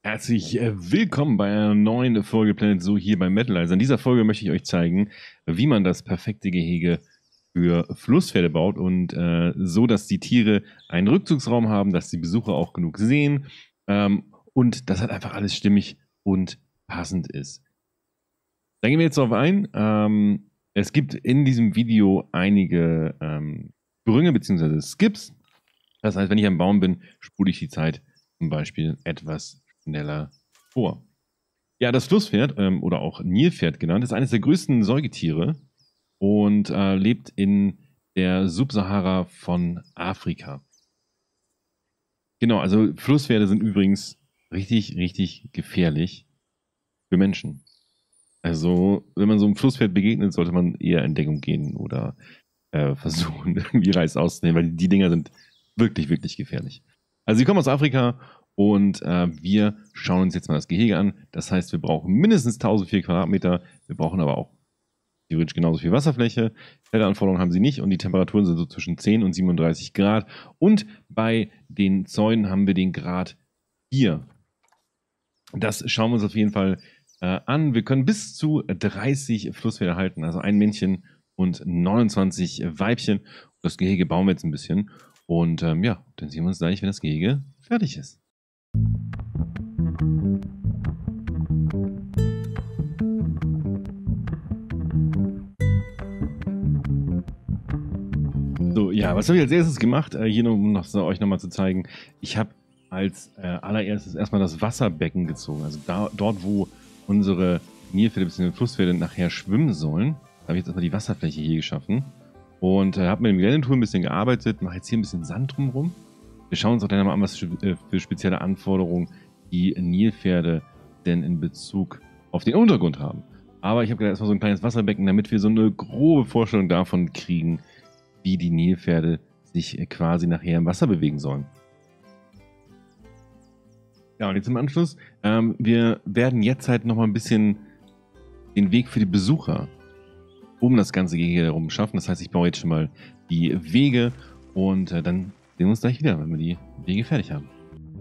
Herzlich willkommen bei einer neuen Folge Planet Zoo hier bei Metalizer. In dieser Folge möchte ich euch zeigen, wie man das perfekte Gehege für Flusspferde baut und so, dass die Tiere einen Rückzugsraum haben, dass die Besucher auch genug sehen und dass halt einfach alles stimmig und passend ist. Da gehen wir jetzt drauf ein. Es gibt in diesem Video einige Sprünge bzw. Skips. Das heißt, wenn ich am Baum bin, spule ich die Zeit zum Beispiel etwas schneller vor. Ja, das Flusspferd oder auch Nilpferd genannt, ist eines der größten Säugetiere und lebt in der Subsahara von Afrika. Genau, also Flusspferde sind übrigens richtig, richtig gefährlich für Menschen. Also, wenn man so einem Flusspferd begegnet, sollte man eher in Deckung gehen oder versuchen, irgendwie Reis auszunehmen, weil die Dinger sind wirklich, wirklich gefährlich. Also, sie kommen aus Afrika und wir schauen uns jetzt mal das Gehege an. Das heißt, wir brauchen mindestens 1004 Quadratmeter. Wir brauchen aber auch theoretisch genauso viel Wasserfläche. Felderanforderungen haben sie nicht und die Temperaturen sind so zwischen 10 und 37 Grad. Und bei den Zäunen haben wir den Grad 4. Das schauen wir uns auf jeden Fall an. Wir können bis zu 30 Flusspferde halten, also ein Männchen und 29 Weibchen. Das Gehege bauen wir jetzt ein bisschen. Und ja, dann sehen wir uns gleich, wenn das Gehege fertig ist. So, ja, was habe ich als erstes gemacht? Hier, um euch nochmal zu zeigen. Ich habe als allererstes erstmal das Wasserbecken gezogen. Also dort, wo unsere Nilpferde bzw. Flusspferde nachher schwimmen sollen, habe ich jetzt erstmal die Wasserfläche hier geschaffen. Und habe mit dem Geländetool ein bisschen gearbeitet, mache jetzt hier ein bisschen Sand drumherum. Wir schauen uns auch dann mal an, was für spezielle Anforderungen die Nilpferde denn in Bezug auf den Untergrund haben. Aber ich habe gerade erstmal so ein kleines Wasserbecken, damit wir so eine grobe Vorstellung davon kriegen, wie die Nilpferde sich quasi nachher im Wasser bewegen sollen. Ja, und jetzt im Anschluss, wir werden jetzt halt nochmal ein bisschen den Weg für die Besucher um das ganze Gehege herum schaffen. Das heißt, ich baue jetzt schon mal die Wege und dann sehen wir uns gleich wieder, wenn wir die Wege fertig haben.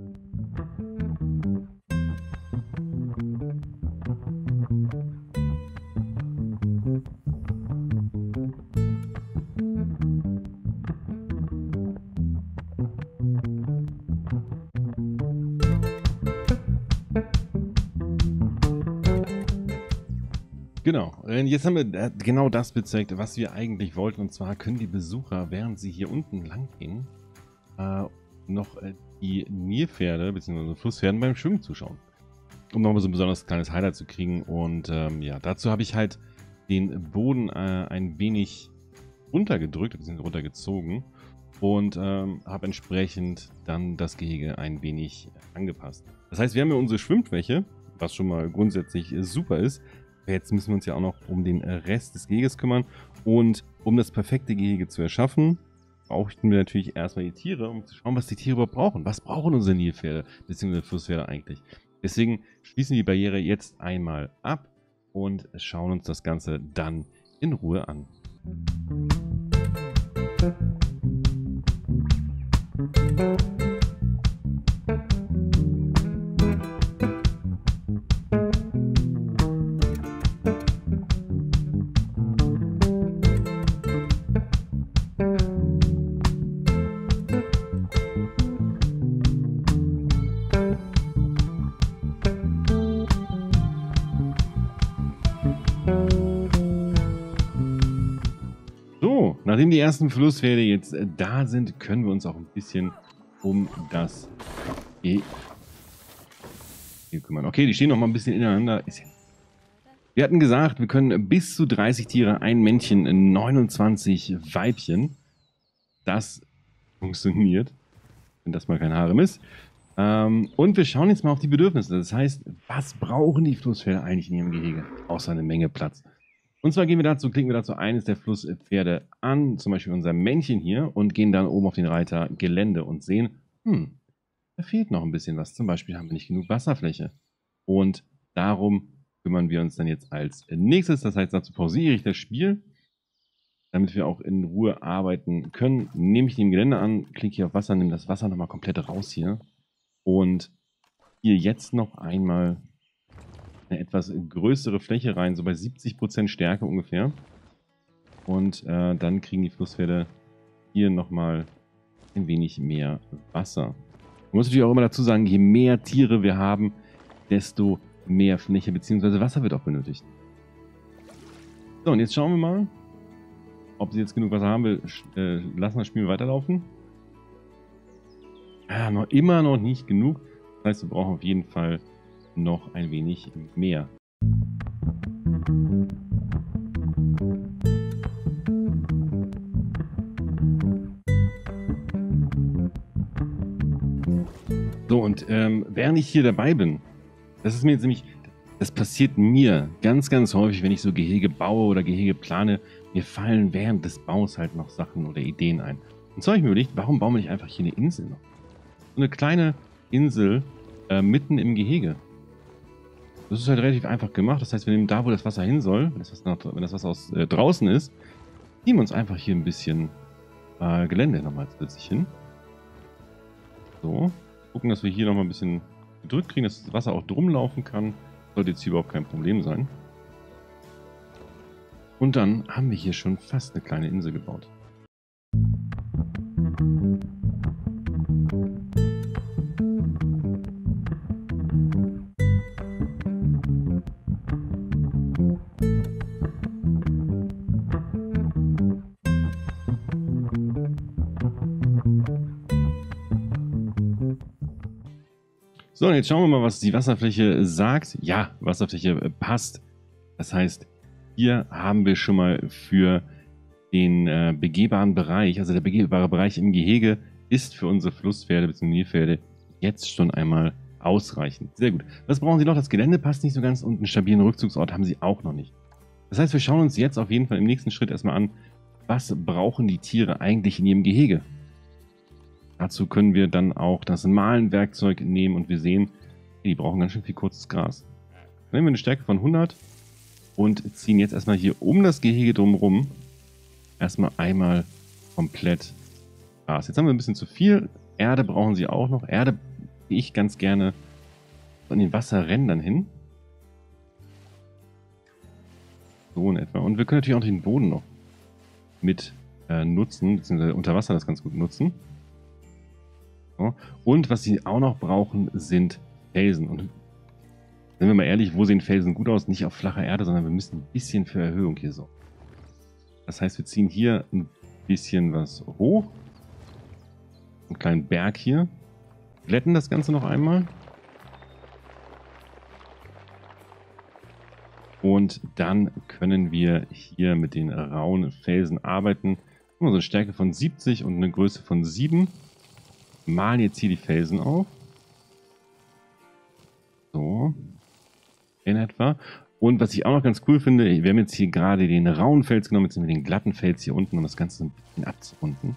Genau, jetzt haben wir genau das bezweckt, was wir eigentlich wollten. Und zwar können die Besucher, während sie hier unten lang gehen, noch die Nilpferde bzw. Flusspferden beim Schwimmen zuschauen. Um nochmal so ein besonders kleines Highlight zu kriegen. Und ja, dazu habe ich halt den Boden ein wenig runtergedrückt bzw. runtergezogen und habe entsprechend dann das Gehege ein wenig angepasst. Das heißt, wir haben ja unsere Schwimmfläche, was schon mal grundsätzlich super ist. Jetzt müssen wir uns ja auch noch um den Rest des Geheges kümmern. Und um das perfekte Gehege zu erschaffen, brauchten wir natürlich erstmal die Tiere, um zu schauen, was die Tiere überhaupt brauchen. Was brauchen unsere Nilpferde bzw. Flusspferde eigentlich? Deswegen schließen wir die Barriere jetzt einmal ab und schauen uns das Ganze dann in Ruhe an. So, nachdem die ersten Flusspferde jetzt da sind, können wir uns auch ein bisschen um das Gehege kümmern. Okay, die stehen noch mal ein bisschen ineinander. Wir hatten gesagt, wir können bis zu 30 Tiere, ein Männchen, 29 Weibchen. Das funktioniert, wenn das mal kein Harem ist. Und wir schauen jetzt mal auf die Bedürfnisse. Das heißt, was brauchen die Flusspferde eigentlich in ihrem Gehege? Außer eine Menge Platz. Und zwar klicken wir dazu eines der Flusspferde an, zum Beispiel unser Männchen hier, und gehen dann oben auf den Reiter Gelände und sehen, da fehlt noch ein bisschen was. Zum Beispiel haben wir nicht genug Wasserfläche. Und darum kümmern wir uns dann jetzt als nächstes. Das heißt, dazu pausiere ich das Spiel, damit wir auch in Ruhe arbeiten können. Nehme ich den Gelände an, klicke hier auf Wasser, nehme das Wasser nochmal komplett raus hier und hier jetzt noch einmal eine etwas größere Fläche rein, so bei 70% Stärke ungefähr. Und dann kriegen die Flusspferde hier nochmal ein wenig mehr Wasser. Man muss natürlich auch immer dazu sagen, je mehr Tiere wir haben, desto mehr Fläche bzw. Wasser wird auch benötigt. So, und jetzt schauen wir mal, ob sie jetzt genug Wasser haben. Wir lassen das Spiel weiterlaufen. Immer noch nicht genug. Das heißt, wir brauchen auf jeden Fall noch ein wenig mehr. So, und während ich hier dabei bin, das ist mir jetzt nämlich, das passiert mir ganz, ganz häufig, wenn ich so Gehege baue oder Gehege plane, mir fallen während des Baus halt noch Sachen oder Ideen ein. Und so habe ich mir überlegt, warum bauen wir nicht einfach hier eine Insel noch? So eine kleine Insel mitten im Gehege. Das ist halt relativ einfach gemacht. Das heißt, wir nehmen da, wo das Wasser hin soll, wenn das Wasser aus draußen ist, nehmen wir uns einfach hier ein bisschen Gelände nochmal zusätzlich hin. So. Gucken, dass wir hier nochmal ein bisschen gedrückt kriegen, dass das Wasser auch drum laufen kann. Sollte jetzt hier überhaupt kein Problem sein. Und dann haben wir hier schon fast eine kleine Insel gebaut. So, und jetzt schauen wir mal, was die Wasserfläche sagt. Ja, Wasserfläche passt. Das heißt, hier haben wir schon mal für den begehbaren Bereich, also der begehbare Bereich im Gehege, ist für unsere Flusspferde bzw. Nilpferde jetzt schon einmal ausreichend. Sehr gut. Was brauchen sie noch? Das Gelände passt nicht so ganz und einen stabilen Rückzugsort haben sie auch noch nicht. Das heißt, wir schauen uns jetzt auf jeden Fall im nächsten Schritt erstmal an, was brauchen die Tiere eigentlich in ihrem Gehege? Dazu können wir dann auch das Mahlenwerkzeug nehmen und wir sehen, die brauchen ganz schön viel kurzes Gras. Dann nehmen wir eine Stärke von 100 und ziehen jetzt erstmal hier um das Gehege drumherum erstmal einmal komplett Gras. Jetzt haben wir ein bisschen zu viel. Erde brauchen sie auch noch. Erde gehe ich ganz gerne an den Wasserrändern hin. So in etwa. Und wir können natürlich auch den Boden noch mit nutzen, beziehungsweise unter Wasser das ganz gut nutzen. So. Und was sie auch noch brauchen, sind Felsen. Und sind wir mal ehrlich, wo sehen Felsen gut aus? Nicht auf flacher Erde, sondern wir müssen ein bisschen für Erhöhung hier sorgen. Das heißt, wir ziehen hier ein bisschen was hoch. Einen kleinen Berg hier. Glätten das Ganze noch einmal. Und dann können wir hier mit den rauen Felsen arbeiten. So eine Stärke von 70 und eine Größe von 7. Malen jetzt hier die Felsen auf. So. In etwa. Und was ich auch noch ganz cool finde, wir haben jetzt hier gerade den rauen Fels genommen, jetzt nehmen wir den glatten Fels hier unten, um das Ganze ein bisschen abzurunden.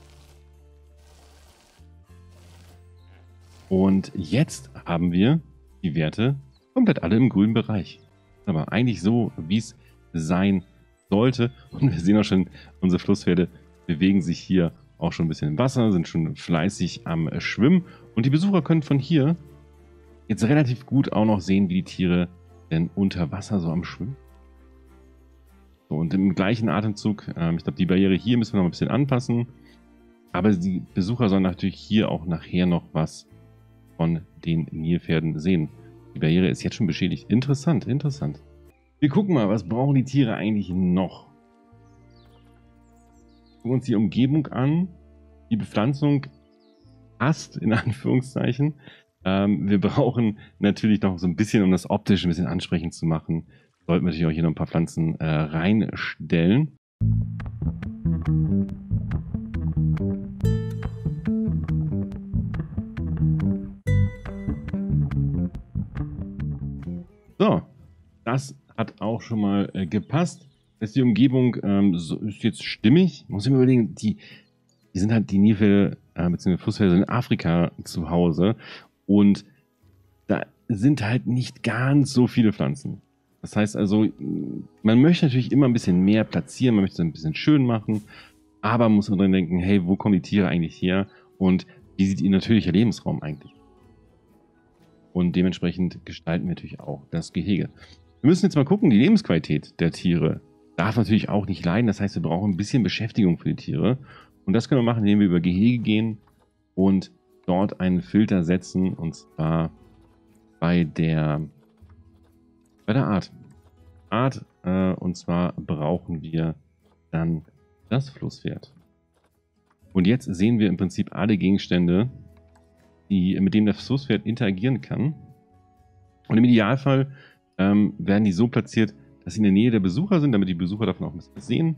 Und jetzt haben wir die Werte komplett alle im grünen Bereich. Aber eigentlich so, wie es sein sollte. Und wir sehen auch schon, unsere Flusspferde bewegen sich hier auch schon ein bisschen im Wasser, sind schon fleißig am Schwimmen. Und die Besucher können von hier jetzt relativ gut auch noch sehen, wie die Tiere denn unter Wasser so am Schwimmen. So, und im gleichen Atemzug, ich glaube, die Barriere hier müssen wir noch ein bisschen anpassen. Aber die Besucher sollen natürlich hier auch nachher noch was von den Nilpferden sehen. Die Barriere ist jetzt schon beschädigt. Interessant, interessant. Wir gucken mal, was brauchen die Tiere eigentlich noch? Gucken uns die Umgebung an. Die Bepflanzung passt, in Anführungszeichen. Wir brauchen natürlich noch so ein bisschen, um das optisch ein bisschen ansprechend zu machen, sollten wir natürlich auch hier noch ein paar Pflanzen reinstellen. So, das hat auch schon mal gepasst. Die Umgebung ist jetzt stimmig. Muss ich mir überlegen, die sind halt die Nilpferde bzw. Flusspferde in Afrika zu Hause und da sind halt nicht ganz so viele Pflanzen. Das heißt also, man möchte natürlich immer ein bisschen mehr platzieren, man möchte es ein bisschen schön machen, aber man muss dran denken, hey, wo kommen die Tiere eigentlich her und wie sieht ihr natürlicher Lebensraum eigentlich? Und dementsprechend gestalten wir natürlich auch das Gehege. Wir müssen jetzt mal gucken, die Lebensqualität der Tiere darf natürlich auch nicht leiden. Das heißt, wir brauchen ein bisschen Beschäftigung für die Tiere. Und das können wir machen, indem wir über Gehege gehen und dort einen Filter setzen. Und zwar bei der Art. Und zwar brauchen wir dann das Flusspferd. Und jetzt sehen wir im Prinzip alle Gegenstände, mit denen das Flusspferd interagieren kann. Und im Idealfall werden die so platziert, dass sie in der Nähe der Besucher sind, damit die Besucher davon auch ein bisschen sehen.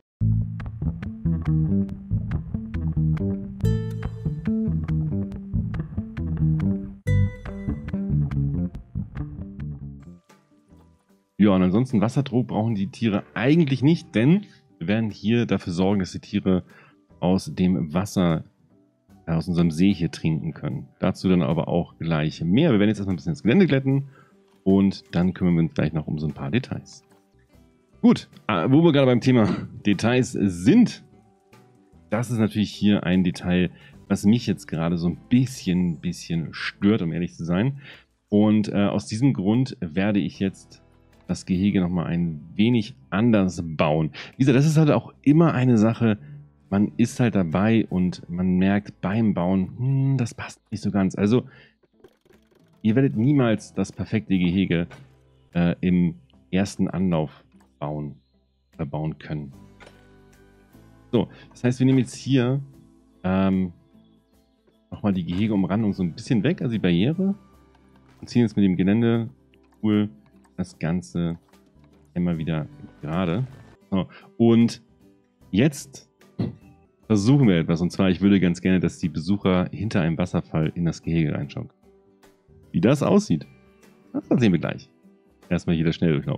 Ja, und ansonsten Wasserdruck brauchen die Tiere eigentlich nicht, denn wir werden hier dafür sorgen, dass die Tiere aus dem Wasser aus unserem See hier trinken können. Dazu dann aber auch gleich mehr. Wir werden jetzt erstmal ein bisschen das Gelände glätten und dann kümmern wir uns gleich noch um so ein paar Details. Gut, wo wir gerade beim Thema Details sind, das ist natürlich hier ein Detail, was mich jetzt gerade so ein bisschen stört, um ehrlich zu sein. Und aus diesem Grund werde ich jetzt das Gehege nochmal ein wenig anders bauen. Wie gesagt, das ist halt auch immer eine Sache, man ist halt dabei und man merkt beim Bauen, das passt nicht so ganz. Also, ihr werdet niemals das perfekte Gehege im ersten Anlauf bauen können. So, das heißt, wir nehmen jetzt hier nochmal die Gehegeumrandung so ein bisschen weg, also die Barriere, und ziehen jetzt mit dem Geländetool das Ganze immer wieder gerade. So, und jetzt versuchen wir etwas, und zwar, ich würde ganz gerne, dass die Besucher hinter einem Wasserfall in das Gehege reinschauen. Wie das aussieht, das sehen wir gleich. Erstmal hier der Schnelldurchlauf.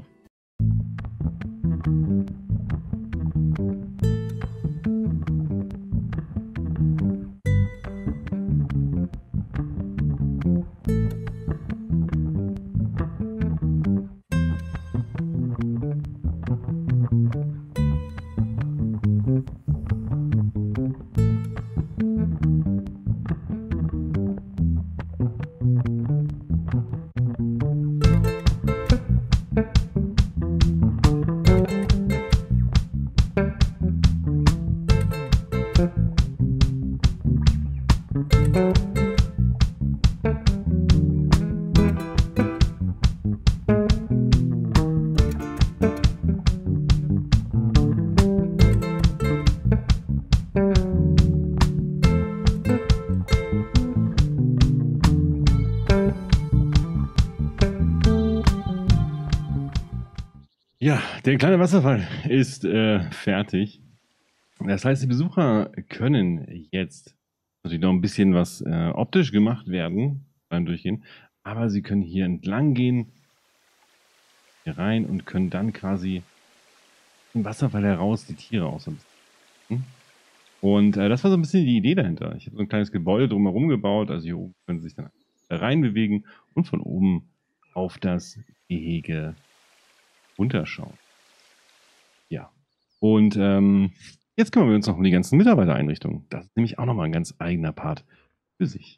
Ja, der kleine Wasserfall ist fertig. Das heißt, die Besucher können jetzt natürlich noch ein bisschen was optisch gemacht werden beim Durchgehen, aber sie können hier entlang gehen, hier rein und können dann quasi im Wasserfall heraus die Tiere aussetzen. Und das war so ein bisschen die Idee dahinter. Ich habe so ein kleines Gebäude drumherum gebaut, also hier oben können sie sich dann reinbewegen und von oben auf das Gehege runterschauen. Ja. Und jetzt kümmern wir uns noch um die ganzen Mitarbeitereinrichtungen. Das ist nämlich auch nochmal ein ganz eigener Part für sich.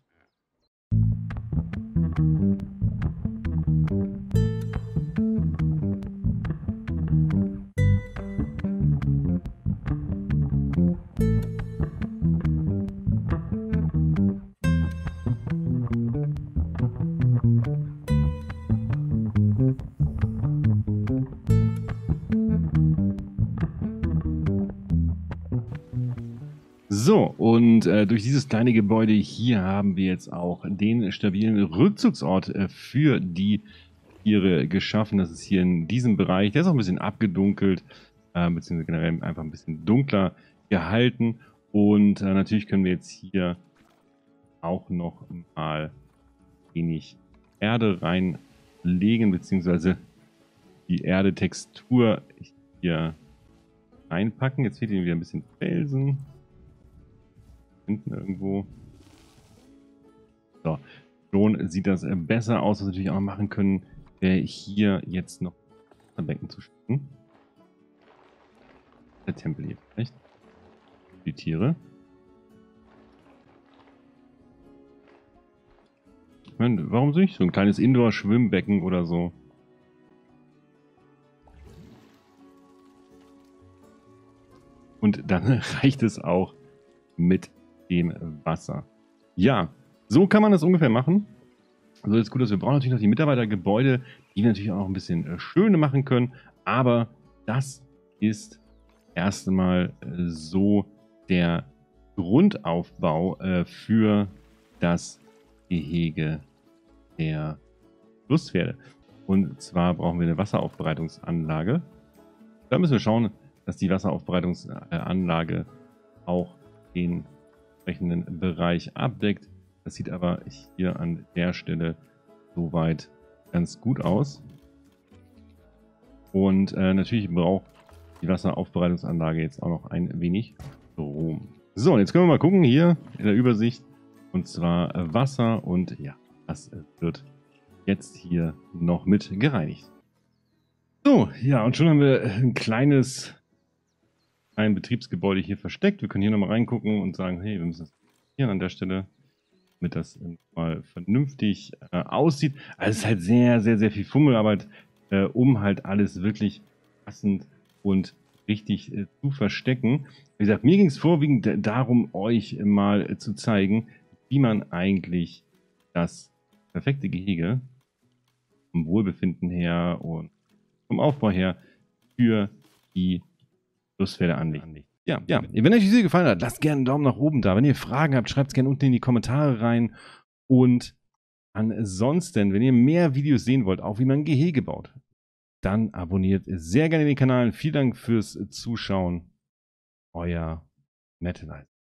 So, und durch dieses kleine Gebäude hier haben wir jetzt auch den stabilen Rückzugsort für die Tiere geschaffen. Das ist hier in diesem Bereich, der ist auch ein bisschen abgedunkelt, beziehungsweise generell einfach ein bisschen dunkler gehalten. Und natürlich können wir jetzt hier auch noch mal wenig Erde reinlegen, beziehungsweise die Erdetextur hier reinpacken. Jetzt fehlt ihnen wieder ein bisschen Felsen. Hinten irgendwo. So, schon sieht das besser aus. Was wir natürlich auch machen können, wäre hier jetzt noch ein Becken zu schaffen. Der Tempel hier vielleicht. Die Tiere. Ich meine, warum so nicht? So ein kleines Indoor-Schwimmbecken oder so. Und dann reicht es auch mit dem Wasser. Ja, so kann man das ungefähr machen. Also ist gut, dass wir brauchen natürlich noch die Mitarbeitergebäude, die wir natürlich auch noch ein bisschen schöner machen können. Aber das ist erst einmal so der Grundaufbau für das Gehege der Flusspferde. Und zwar brauchen wir eine Wasseraufbereitungsanlage. Da müssen wir schauen, dass die Wasseraufbereitungsanlage auch den entsprechenden Bereich abdeckt. Das sieht aber hier an der Stelle soweit ganz gut aus. Und natürlich braucht die Wasseraufbereitungsanlage jetzt auch noch ein wenig Strom. So, und jetzt können wir mal gucken hier in der Übersicht. Und zwar Wasser und ja, das wird jetzt hier noch mit gereinigt. So, ja, und schon haben wir ein Betriebsgebäude hier versteckt. Wir können hier nochmal reingucken und sagen, hey, wir müssen das hier an der Stelle, damit das mal vernünftig aussieht. Also es ist halt sehr, sehr, sehr viel Fummelarbeit, um halt alles wirklich passend und richtig zu verstecken. Wie gesagt, mir ging es vorwiegend darum, euch mal zu zeigen, wie man eigentlich das perfekte Gehege vom Wohlbefinden her und vom Aufbau her für die Flusspferde anlegt. Ja, wenn euch die Video gefallen hat, lasst gerne einen Daumen nach oben da. Wenn ihr Fragen habt, schreibt es gerne unten in die Kommentare rein. Und ansonsten, wenn ihr mehr Videos sehen wollt, auch wie man ein Gehege baut, dann abonniert sehr gerne den Kanal. Vielen Dank fürs Zuschauen. Euer Metalizer.